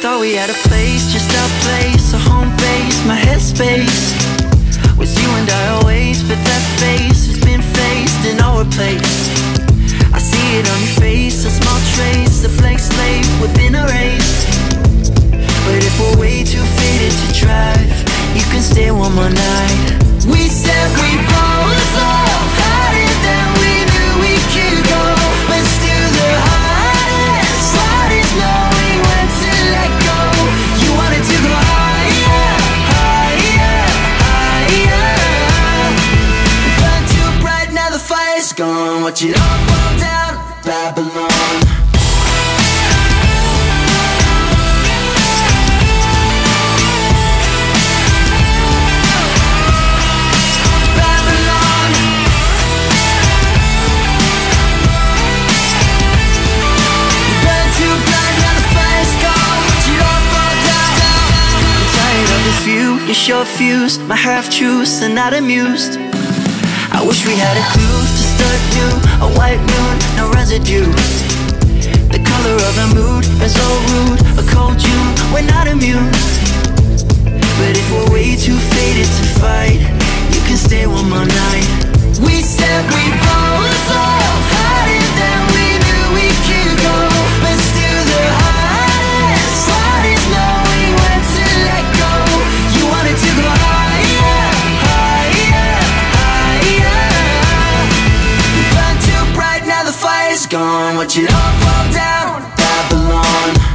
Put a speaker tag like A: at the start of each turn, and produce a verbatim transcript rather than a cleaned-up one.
A: thought we had a place, just a place, a home base, my headspace was you and I always, but that face has been faced and all replaced. I see it on your face, a small trace, a blank slate within a race. But if we're way too faded to drive, you can stay one more night. We said we both love harder than we knew we could go, but still the hardest part is knowing when to let go. You wanted to go higher, higher, higher. Burn too bright, now the fire's gone. Watch it all fall down, Babylon. Your short fuse, my half-truths are not amused. I wish we had a clue to start new, a white moon, no residue. The color of a mood is all rude, a cold June, we're not immune. But if we're way too faded to fight, you can stay one more night. We said we both love harder than we knew we could go, but still the hardest part is knowing when to let go. You wanted to go higher, higher, higher. Burn too bright, now the fire's gone. Watch it all fall down, Babylon.